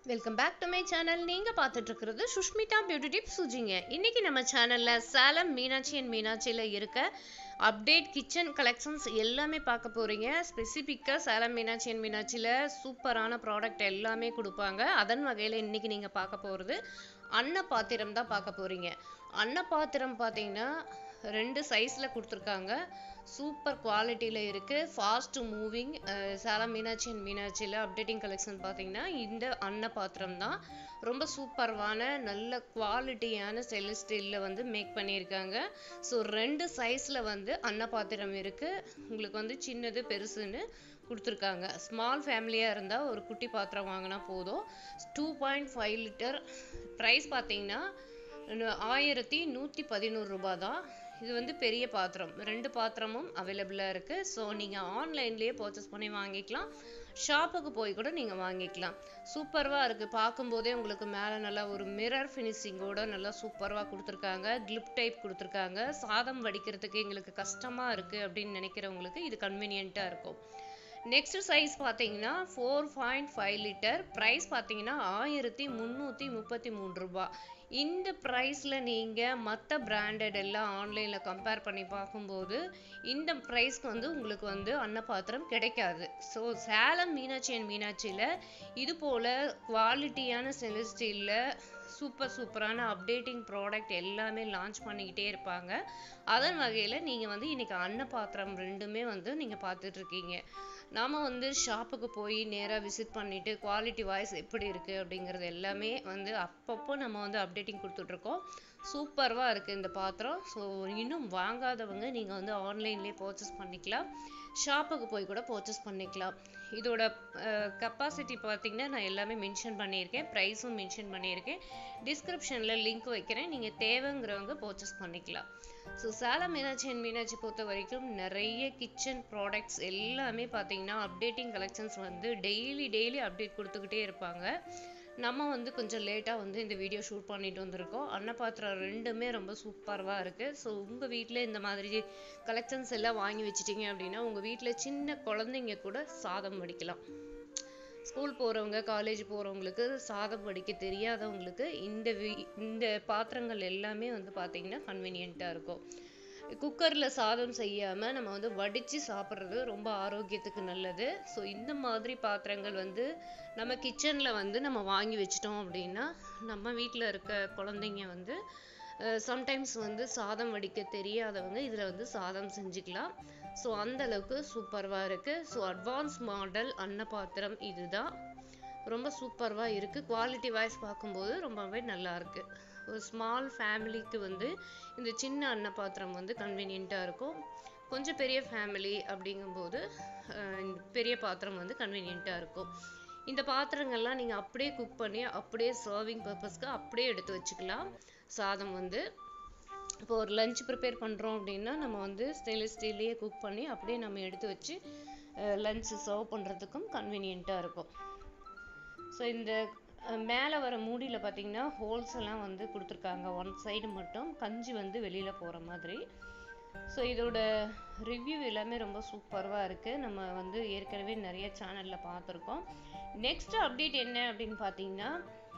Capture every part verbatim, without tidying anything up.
Welcome back to my channel. நீங்கள் பார்த்துட்டு இருக்கிறது சுஷ்மிதா பியூட்டி டிப்ஸ் சுஜிங்க. இன்றைக்கி நம்ம சேனலில் சேலம் மீனாட்சி அண்ட் மீனாட்சியில் இருக்க அப்டேட் கிச்சன் கலெக்ஷன்ஸ் எல்லாமே பார்க்க போகிறீங்க. ஸ்பெசிஃபிக்காக சேலம் மீனாட்சி அண்ட் மீனாட்சியில் சூப்பரான ப்ராடக்ட் எல்லாமே கொடுப்பாங்க. அதன் வகையில் இன்றைக்கி நீங்கள் பார்க்க போகிறது அன்ன பாத்திரம் தான் பார்க்க போகிறீங்க. அன்ன பாத்திரம் பார்த்தீங்கன்னா ரெண்டு சைஸில் கொடுத்துருக்காங்க. சூப்பர் குவாலிட்டியில் இருக்குது. Fast moving Salem Meenakshi and மீனாட்சியில் அப்டேட்டிங் கலெக்ஷன் பார்த்தீங்கன்னா இந்த அன்ன பாத்திரம் தான். ரொம்ப சூப்பர்வான நல்ல குவாலிட்டியான ஸ்டெயின்லெஸ் ஸ்டீலில் வந்து மேக் பண்ணியிருக்காங்க. ஸோ ரெண்டு சைஸில் வந்து அன்ன பாத்திரம் இருக்குது. உங்களுக்கு வந்து சின்னது பெருசுன்னு கொடுத்துருக்காங்க. ஸ்மால் ஃபேமிலியாக இருந்தால் ஒரு குட்டி பாத்திரம் வாங்கினா போதும். Two point five litre price பார்த்தீங்கன்னா ஆயிரத்தி நூற்றி பதினோரு ரூபா தான். இது வந்து பெரிய பாத்திரம். ரெண்டு பாத்திரமும் அவைலபிளாக இருக்குது. ஸோ நீங்கள் ஆன்லைன்லேயே பர்ச்சேஸ் பண்ணி வாங்கிக்கலாம். ஷாப்புக்கு போய் கூட நீங்கள் வாங்கிக்கலாம். சூப்பர்வாக இருக்குது. பார்க்கும்போதே உங்களுக்கு மேலே நல்லா ஒரு மிரர் ஃபினிஷிங்கோட நல்லா சூப்பர்வாக கொடுத்துருக்காங்க. கிளிப் டைப் கொடுத்துருக்காங்க. சாதம் வடிக்கிறதுக்கு எங்களுக்கு கஷ்டமாக இருக்குது அப்படின்னு நினைக்கிறவங்களுக்கு இது கன்வீனியண்ட்டாக இருக்கும். நெக்ஸ்ட் சைஸ் பார்த்தீங்கன்னா four point five litre. Price பார்த்தீங்கன்னா ஆயிரத்தி முந்நூற்றி முப்பத்தி மூணு ரூபா. இந்த ப்ரைஸில் நீங்கள் மற்ற பிராண்டட் எல்லாம் ஆன்லைனில் கம்பேர் பண்ணி பார்க்கும்போது இந்த ப்ரைஸ்க்கு வந்து உங்களுக்கு வந்து அன்ன பாத்திரம் கிடைக்காது. ஸோ சேலம் மீனாட்சி அண்ட் மீனாட்சியில் இது போல் குவாலிட்டியான ஸ்டெயின்லெஸ் ஸ்டீலில் சூப்பர் சூப்பரான அப்டேட்டிங் ப்ராடக்ட் எல்லாமே லான்ச் பண்ணிக்கிட்டே இருப்பாங்க. அதன் வகையில் நீங்கள் வந்து இன்றைக்கி அன்ன பாத்திரம் ரெண்டுமே வந்து நீங்கள் பார்த்துட்ருக்கீங்க. நாம் வந்து ஷாப்புக்கு போய் நேராக விசிட் பண்ணிவிட்டு குவாலிட்டி வாய்ஸ் எப்படி இருக்குது அப்படிங்கிறது எல்லாமே வந்து அப்பப்போ நம்ம வந்து அப்டேட்டிங் கொடுத்துட்ருக்கோம். சூப்பர்வாக இருக்குது இந்த பாத்திரம். ஸோ இன்னும் வாங்காதவங்க நீங்கள் வந்து ஆன்லைன்லேயே பர்ச்சேஸ் பண்ணிக்கலாம். ஷாப்புக்கு போய் கூட பர்ச்சேஸ் பண்ணிக்கலாம். இதோட கெப்பாசிட்டி பார்த்தீங்கன்னா நான் எல்லாமே மென்ஷன் பண்ணியிருக்கேன். ப்ரைஸும் மென்ஷன் பண்ணியிருக்கேன். டிஸ்கிரிப்ஷனில் லிங்க் வைக்கிறேன். நீங்கள் தேவைங்கிறவங்க பர்ச்சேஸ் பண்ணிக்கலாம். ஸோ சேலம் மீனாட்சி அண்ட் மீனாட்சி பொறுத்த வரைக்கும் நிறைய கிச்சன் ப்ராடக்ட்ஸ் எல்லாமே பார்த்தீங்கன்னா அப்டேட்டிங் கலெக்ஷன்ஸ் வந்து டெய்லி டெய்லி அப்டேட் கொடுத்துக்கிட்டே இருப்பாங்க. நம்ம வந்து கொஞ்சம் லேட்டாக வந்து இந்த வீடியோ ஷூட் பண்ணிட்டு வந்திருக்கோம். அன்னபாத்திரம் ரெண்டுமே ரொம்ப சூப்பராக இருக்குது. ஸோ உங்கள் வீட்டில் இந்த மாதிரி கலெக்ஷன்ஸ் எல்லாம் வாங்கி வச்சிட்டிங்க அப்படின்னா உங்கள் வீட்டில் சின்ன குழந்தைங்க கூட சாதம் வடிக்கலாம். ஸ்கூல் போகிறவங்க காலேஜ் போகிறவங்களுக்கு சாதம் வடிக்க தெரியாதவங்களுக்கு இந்த வீ இந்த பாத்திரங்கள் எல்லாமே வந்து பார்த்திங்கன்னா கன்வீனியண்ட்டாக இருக்கும். குக்கரில் சாதம் செய்யாமல் நம்ம வந்து வடித்து சாப்பிட்றது ரொம்ப ஆரோக்கியத்துக்கு நல்லது. ஸோ இந்த மாதிரி பாத்திரங்கள் வந்து நம்ம கிச்சனில் வந்து நம்ம வாங்கி வச்சிட்டோம் அப்படின்னா நம்ம வீட்டில் இருக்க குழந்தைங்க வந்து சம்டைம்ஸ் வந்து சாதம் வடிக்க தெரியாதவங்க இதில் வந்து சாதம் செஞ்சுக்கலாம். ஸோ அந்த அளவுக்கு சூப்பர்வாக இருக்குது. ஸோ அட்வான்ஸ் மாடல் அன்ன பாத்திரம் இதுதான். ரொம்ப சூப்பர்வாக இருக்குது. குவாலிட்டி வைஸ் பார்க்கும்போது ரொம்பவே நல்லா இருக்குது. ஒரு ஸ்மால் ஃபேமிலிக்கு வந்து இந்த சின்ன அன்ன பாத்திரம் வந்து கன்வீனியண்ட்டாக இருக்கும். கொஞ்சம் பெரிய ஃபேமிலி அப்படிங்கும்போது பெரிய பாத்திரம் வந்து கன்வீனியண்ட்டாக இருக்கும். இந்த பாத்திரங்கள்லாம் நீங்கள் அப்படியே குக் பண்ணி அப்படியே சர்விங் பர்பஸ்க்கு அப்படியே எடுத்து வச்சுக்கலாம். சாதம் வந்து இப்போ ஒரு லஞ்ச் ப்ரிப்பேர் பண்ணுறோம் அப்படின்னா நம்ம வந்து ஸ்டெயின்லெஸ் ஸ்டீல்லையே குக் பண்ணி அப்படியே நம்ம எடுத்து வச்சு லஞ்ச் சர்வ் பண்ணுறதுக்கும் கன்வீனியண்ட்டாக இருக்கும். ஸோ இந்த மேலே வர மூடியில் பார்த்தீங்கன்னா ஹோல்ஸ் எல்லாம் வந்து கொடுத்துருக்காங்க. ஒன் சைடு மட்டும் கஞ்சி வந்து வெளியில் போகிற மாதிரி. ஸோ இதோட ரிவ்யூ எல்லாமே ரொம்ப சூப்பராக இருக்குது. நம்ம வந்து ஏற்கனவே நிறைய சேனலில் பார்த்துருக்கோம். நெக்ஸ்ட் அப்டேட் என்ன அப்படின்னு பார்த்தீங்கன்னா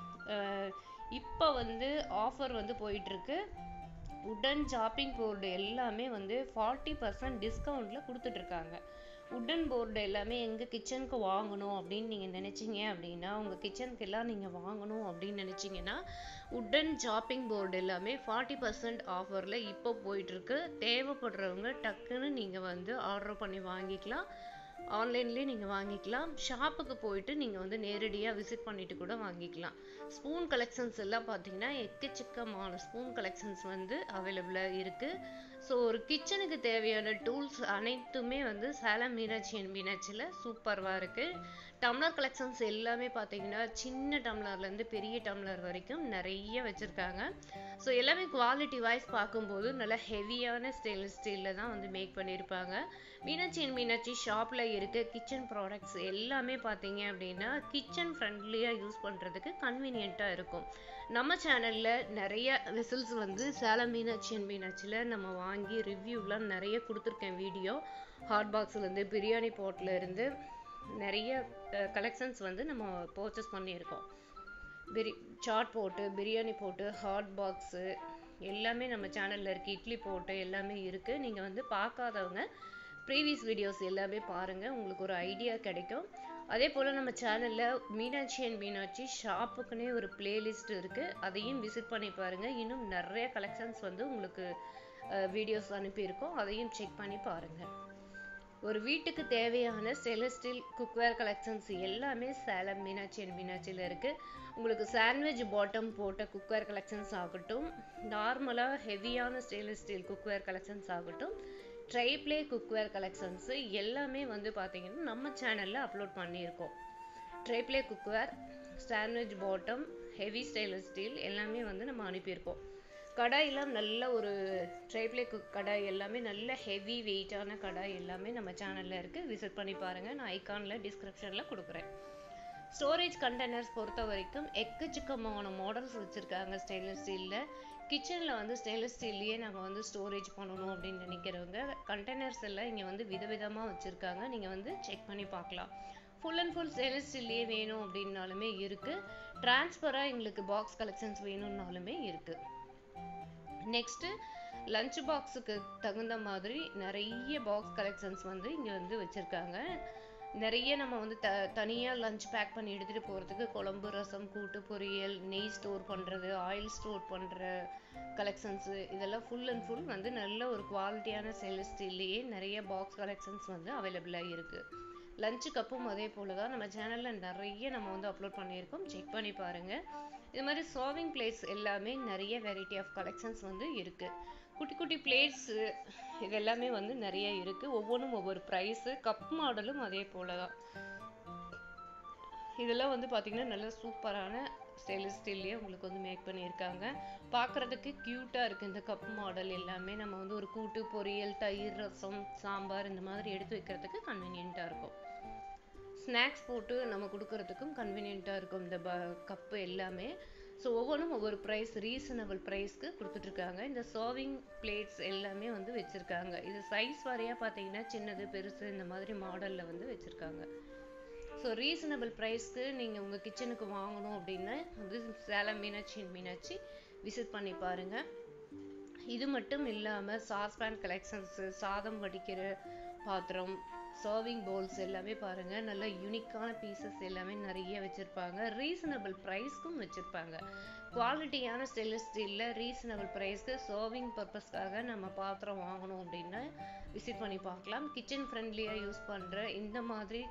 இப்போ வந்து ஆஃபர் வந்து போயிட்டுருக்கு. உடன் சாப்பிங் போர்டு எல்லாமே வந்து ஃபார்ட்டி பர்சன்ட் டிஸ்கவுண்ட்டில் கொடுத்துட்ருக்காங்க. உடன் போர்டு எல்லாமே எங்கள் கிச்சனுக்கு வாங்கணும் அப்படின்னு நீங்கள் நினச்சிங்க அப்படின்னா உங்கள் கிச்சனுக்கு எல்லாம் நீங்கள் வாங்கணும் அப்படின்னு நினச்சிங்கன்னா உடன் சாப்பிங் போர்டு எல்லாமே ஃபார்ட்டி பர்சன்ட் ஆஃபரில் இப்போ போயிட்டுருக்கு. தேவைப்படுறவங்க டக்குன்னு நீங்கள் வந்து ஆர்டர் பண்ணி வாங்கிக்கலாம். ஆன்லைன்லேயே நீங்கள் வாங்கிக்கலாம். ஷாப்புக்கு போயிட்டு நீங்கள் வந்து நேரடியாக விசிட் பண்ணிவிட்டு கூட வாங்கிக்கலாம். ஸ்பூன் கலெக்ஷன்ஸ் எல்லாம் பார்த்தீங்கன்னா எக்கச்சக்கமான ஸ்பூன் கலெக்ஷன்ஸ் வந்து அவைலபிளாக இருக்குது. ஸோ ஒரு கிச்சனுக்கு தேவையான டூல்ஸ் அனைத்துமே வந்து சேலம் மீனாட்சி அண்ட் மீனாட்சியில் சூப்பராக இருக்குது. டம்ளர் கலெக்ஷன்ஸ் எல்லாமே பார்த்தீங்கன்னா சின்ன டம்ளர்லேருந்து பெரிய டம்ளர் வரைக்கும் நிறைய வச்சுருக்காங்க. ஸோ எல்லாமே குவாலிட்டி வைஸ் பார்க்கும்போது நல்லா ஹெவியான ஸ்டெயின்லெஸ் ஸ்டீலில் தான் வந்து மேக் பண்ணியிருப்பாங்க. மீனாட்சி அண்ட் மீனாட்சி ஷாப்பில் இருக்க கிச்சன் ப்ராடக்ட்ஸ் எல்லாமே பார்த்தீங்க அப்படின்னா கிச்சன் ஃப்ரெண்ட்லியாக யூஸ் பண்ணுறதுக்கு கன்வீனியண்ட்டாக இருக்கும். நம்ம சேனலில் நிறைய விசில்ஸ் வந்து சேலம் மீனாட்சி அண்ட் மீனாட்சியில் நம்ம வாங்கி ரிவ்யூலாம் நிறைய கொடுத்துருக்கேன். வீடியோ ஹாட் பாக்ஸ்லேருந்து பிரியாணி பாட்டில் இருந்து நிறைய கலெக்ஷன்ஸ் வந்து நம்ம பர்ச்சேஸ் பண்ணியிருக்கோம். பிரி சாட் போட்டு பிரியாணி போட்டு ஹாட் பாக்ஸு எல்லாமே நம்ம சேனலில் இருக்குது. இட்லி போட்டு எல்லாமே இருக்குது. நீங்கள் வந்து பார்க்காதவங்க ப்ரீவியஸ் வீடியோஸ் எல்லாமே பாருங்கள், உங்களுக்கு ஒரு ஐடியா கிடைக்கும். அதே போல் நம்ம சேனலில் மீனாட்சி அண்ட் மீனாட்சி ஷாப்புக்குன்னே ஒரு பிளேலிஸ்ட் இருக்குது, அதையும் விசிட் பண்ணி பாருங்கள். இன்னும் நிறைய கலெக்ஷன்ஸ் வந்து உங்களுக்கு வீடியோஸ் அனுப்பியிருக்கோம், அதையும் செக் பண்ணி பாருங்கள். ஒரு வீட்டுக்கு தேவையான ஸ்டெயின்லெஸ் ஸ்டீல் குக்வேர் கலெக்ஷன்ஸ் எல்லாமே சேலம் மீனாட்சி அண்ட் மீனாட்சியில் இருக்குது. உங்களுக்கு சாண்ட்விச் பாட்டம் போட்ட குக்வேர் கலெக்ஷன்ஸ் ஆகட்டும், நார்மலாக ஹெவியான ஸ்டெயின்லெஸ் ஸ்டீல் குக்வேர் கலெக்ஷன்ஸ் ஆகட்டும், ட்ரைப்ளே குக்வேர் கலெக்ஷன்ஸு எல்லாமே வந்து பார்த்தீங்கன்னா நம்ம சேனலில் அப்லோட் பண்ணியிருக்கோம். Triply cookware, sandwich bottom, heavy stainless steel எல்லாமே வந்து நம்ம அனுப்பியிருக்கோம். கடாயெல்லாம் நல்ல ஒரு ட்ரைப்ளே குக் கடாய் எல்லாமே நல்ல ஹெவி வெயிட்டான கடாய் எல்லாமே நம்ம சேனலில் இருக்குது, விசிட் பண்ணி பாருங்கள். நான் ஐகானில் டிஸ்கிரிப்ஷனில் கொடுக்குறேன். ஸ்டோரேஜ் கண்டெய்னர்ஸ் பொறுத்த வரைக்கும் எக்கச்சக்கமான மாடல்ஸ் வச்சுருக்காங்க ஸ்டெயின்லெஸ் ஸ்டீலில். கிச்சனில் வந்து ஸ்டெயின்லெஸ் ஸ்டீல்லையே நாங்கள் வந்து ஸ்டோரேஜ் பண்ணணும் அப்படின்னு நினைக்கிறவங்க கண்டெய்னர்ஸ் எல்லாம் இங்கே வந்து விதவிதமாக வச்சுருக்காங்க, நீங்கள் வந்து செக் பண்ணி பார்க்கலாம். ஃபுல் அண்ட் ஃபுல் ஸ்டெயின்லெஸ் ஸ்டீல்லையே வேணும் அப்படின்னாலுமே இருக்குது, டிரான்ஸ்ஃபராக எங்களுக்கு பாக்ஸ் கலெக்ஷன்ஸ் வேணும்னாலுமே இருக்குது. நெக்ஸ்ட்டு லஞ்ச் பாக்ஸுக்கு தகுந்த மாதிரி நிறைய பாக்ஸ் கலெக்ஷன்ஸ் வந்து இங்கே வந்து வச்சுருக்காங்க. நிறைய நம்ம வந்து த தனியாக லஞ்ச் பேக் பண்ணி எடுத்துகிட்டு போகிறதுக்கு குழம்பு, ரசம், கூட்டு, பொரியல், நெய் ஸ்டோர் பண்ணுறது, ஆயில் ஸ்டோர் பண்ணுற கலெக்ஷன்ஸு இதெல்லாம் ஃபுல் அண்ட் ஃபுல் வந்து நல்ல ஒரு குவாலிட்டியான ஸ்டெயின்லெஸ் ஸ்டீல்லையே நிறைய பாக்ஸ் கலெக்ஷன்ஸ் வந்து அவைலபிளாக இருக்குது. லஞ்சு கப்பும் அதே போல் தான் நம்ம சேனலில் நிறைய நம்ம வந்து அப்லோட் பண்ணியிருக்கோம், செக் பண்ணி பாருங்கள். இது மாதிரி சர்விங் பிளேட்ஸ் எல்லாமே நிறைய வெரைட்டி ஆஃப் கலெக்ஷன்ஸ் வந்து இருக்குது. குட்டி குட்டி பிளேட்ஸு இது எல்லாமே வந்து நிறைய இருக்குது, ஒவ்வொன்றும் ஒவ்வொரு ப்ரைஸு. கப் மாடலும் அதே போல் தான். இதெல்லாம் வந்து பார்த்திங்கன்னா நல்ல சூப்பரான ஸ்டெயின்லெஸ் ஸ்டீல்லையே உங்களுக்கு வந்து மேக் பண்ணியிருக்காங்க. பார்க்குறதுக்கு க்யூட்டாக இருக்குது இந்த கப் மாடல் எல்லாமே. நம்ம வந்து ஒரு கூட்டு, பொரியல், தயிர், ரசம், சாம்பார் இந்த மாதிரி எடுத்து வைக்கிறதுக்கு கன்வீனியண்ட்டாக இருக்கும். ஸ்நாக்ஸ் போட்டு நம்ம கொடுக்கறதுக்கும் கன்வீனியண்ட்டாக இருக்கும் இந்த ப கப்பு எல்லாமே. ஸோ ஒவ்வொன்றும் ஒவ்வொரு ப்ரைஸ், ரீசனபிள் ப்ரைஸ்க்கு கொடுத்துட்ருக்காங்க. இந்த சர்விங் பிளேட்ஸ் எல்லாமே வந்து வச்சுருக்காங்க. இது சைஸ் வாரியாக பார்த்தீங்கன்னா சின்னது, பெருசு இந்த மாதிரி மாடலில் வந்து வச்சுருக்காங்க. ஸோ ரீசனபிள் ப்ரைஸ்க்கு நீங்கள் உங்கள் கிச்சனுக்கு வாங்கணும் அப்படின்னா வந்து சேலம் மீனாட்சி மீனாட்சி விசிட் பண்ணி பாருங்கள். இது மட்டும் இல்லாமல் சாஸ்பேன் கலெக்ஷன்ஸு, சாதம் வடிக்கிற பாத்திரம், சர்விங் பவுல்ஸ் எல்லாமே பாருங்கள், நல்ல யூனிக்கான பீசஸ் எல்லாமே நிறைய வச்சுருப்பாங்க. ரீசனபிள் ப்ரைஸ்க்கும் வச்சுருப்பாங்க. குவாலிட்டியான ஸ்டெயின்லெஸ் ஸ்டீலில் ரீசனபிள் ப்ரைஸ்க்கு சர்விங் பர்பஸ்க்காக நம்ம பாத்திரம் வாங்கணும் அப்படின்னா விசிட் பண்ணி பார்க்கலாம். கிச்சன் ஃப்ரெண்ட்லியாக யூஸ் பண்ணுற இந்த மாதிரி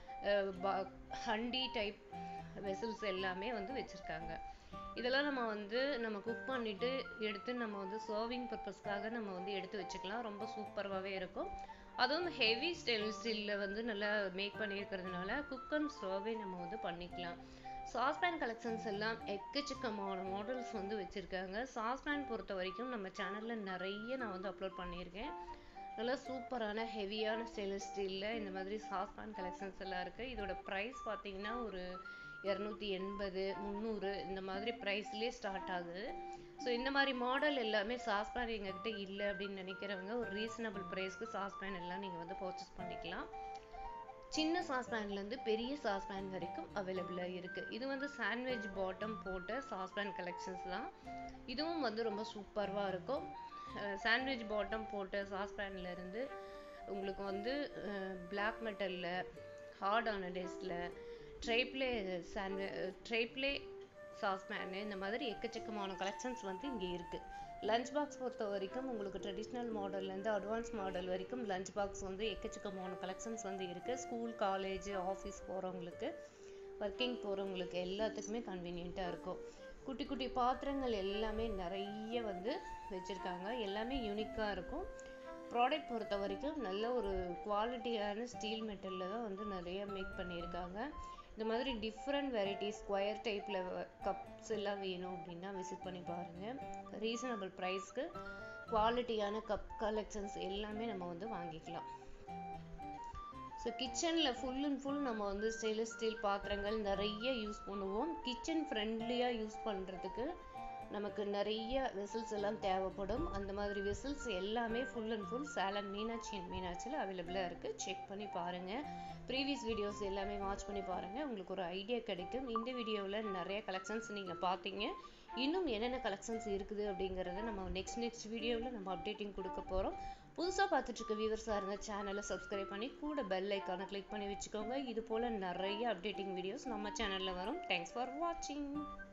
ஹண்டி டைப் வெசல்ஸ் எல்லாமே வந்து வச்சுருக்காங்க. இதெல்லாம் நம்ம வந்து நம்ம குக் பண்ணிவிட்டு எடுத்து நம்ம வந்து சர்விங் பர்பஸ்க்காக நம்ம வந்து எடுத்து வச்சுக்கலாம், ரொம்ப சூப்பராகவே இருக்கும். அதுவும் ஹெவி ஸ்டெயின்லெஸ் ஸ்டீலில் வந்து நல்லா மேக் பண்ணியிருக்கிறதுனால குக் அண்ட் சர்வே நம்ம வந்து பண்ணிக்கலாம். சாஸ்பேன் கலெக்ஷன்ஸ் எல்லாம் எக்கச்சக்கமான மாடல்ஸ் வந்து வச்சுருக்காங்க. சாஸ்பேன் பொறுத்த வரைக்கும் நம்ம சேனலில் நிறைய நான் வந்து அப்லோட் பண்ணியிருக்கேன். நல்லா சூப்பரான ஹெவியான ஸ்டெயின்லெஸ் ஸ்டீலில் இந்த மாதிரி சாஸ்பேன் கலெக்ஷன்ஸ் எல்லாம் இருக்குது. இதோட ப்ரைஸ் பார்த்தீங்கன்னா ஒரு இரநூத்தி எண்பது, முந்நூறு இந்த மாதிரி ப்ரைஸ்லேயே ஸ்டார்ட் ஆகுது. ஸோ இந்த மாதிரி மாடல் எல்லாமே சாஸ்பேன் எங்ககிட்ட இல்லை அப்படின்னு நினைக்கிறவங்க ஒரு ரீசனபிள் ப்ரைஸ்க்கு சாஸ்பேன் எல்லாம் நீங்கள் வந்து பர்ச்சேஸ் பண்ணிக்கலாம். சின்ன சாஸ்பேன்லேருந்து பெரிய சாஸ்பேன் வரைக்கும் அவைலபிளாக இருக்குது. இது வந்து சாண்ட்விச் பாட்டம் போட்ட சாஸ்பேன் கலெக்ஷன்ஸ் தான். இதுவும் வந்து ரொம்ப சூப்பராக இருக்கும். சாண்ட்விச் பாட்டம் போட்ட சாஸ்பேன்லேருந்து உங்களுக்கு வந்து பிளாக் மெட்டலில், ஹார்டான டெஸ்டில், ட்ரைப்ளே சாண்ட்வி ட்ரைப்ளே சாஸ்பேனு இந்த மாதிரி எக்கச்சக்கமான கலெக்ஷன்ஸ் வந்து இங்கே இருக்குது. லஞ்ச் பாக்ஸ் பொறுத்த வரைக்கும் உங்களுக்கு ட்ரெடிஷ்னல் மாடல்லேருந்து அட்வான்ஸ் மாடல் வரைக்கும் லஞ்ச் பாக்ஸ் வந்து எக்கச்சக்கமான கலெக்ஷன்ஸ் வந்து இருக்குது. ஸ்கூல், காலேஜ், ஆஃபீஸ் போகிறவங்களுக்கு, ஒர்க்கிங் போகிறவங்களுக்கு எல்லாத்துக்குமே கன்வீனியண்ட்டாக இருக்கும். குட்டி குட்டி பாத்திரங்கள் எல்லாமே நிறைய வந்து வச்சுருக்காங்க, எல்லாமே யூனிக்காக இருக்கும். ப்ராடக்ட் பொறுத்த வரைக்கும் நல்ல ஒரு குவாலிட்டியான ஸ்டீல் மெட்டலில் தான் வந்து நிறைய மேக் பண்ணியிருக்காங்க. இந்த மாதிரி டிஃப்ரெண்ட் வெரைட்டிஸ் ஸ்கொயர் டைப்பில் கப்ஸ் எல்லாம் வேணும் அப்படின்னா விசிட் பண்ணி பாருங்கள். ரீசனபிள் ப்ரைஸ்க்கு குவாலிட்டியான கப் கலெக்ஷன்ஸ் எல்லாமே நம்ம வந்து வாங்கிக்கலாம். ஸோ கிச்சனில் ஃபுல் அண்ட் ஃபுல் நம்ம வந்து ஸ்டெயின்லெஸ் ஸ்டீல் பாத்திரங்கள் நிறைய யூஸ் பண்ணுவோம். கிச்சன் ஃப்ரெண்ட்லியாக யூஸ் பண்ணுறதுக்கு நமக்கு நிறைய வெசல்ஸ் எல்லாம் தேவைப்படும். அந்த மாதிரி வெசல்ஸ் எல்லாமே full and full Salem Meenakshi and மீனாட்சியில் அவைலபிளாக இருக்குது. செக் பண்ணி பாருங்கள். ப்ரீவியஸ் வீடியோஸ் எல்லாமே வாட்ச் பண்ணி பாருங்கள். உங்களுக்கு ஒரு ஐடியா கிடைக்கும். இந்த வீடியோவில் நிறைய கலெக்ஷன்ஸ் நீங்கள் பார்த்தீங்க. இன்னும் என்னென்ன கலெக்ஷன்ஸ் இருக்குது அப்படிங்கிறத நம்ம நெக்ஸ்ட் நெக்ஸ்ட் வீடியோவில் நம்ம அப்டேட்டிங் கொடுக்க போகிறோம். புதுசாக பார்த்துட்டு இருக்க வியூவர்ஸாக இருந்தால் சேனலை சப்ஸ்கிரைப் பண்ணி கூட பெல் ஐக்கானை கிளிக் பண்ணி வச்சுக்கோங்க. இது போல் நிறைய அப்டேட்டிங் வீடியோஸ் நம்ம சேனலில் வரும். தேங்க்ஸ் ஃபார் வாட்சிங்.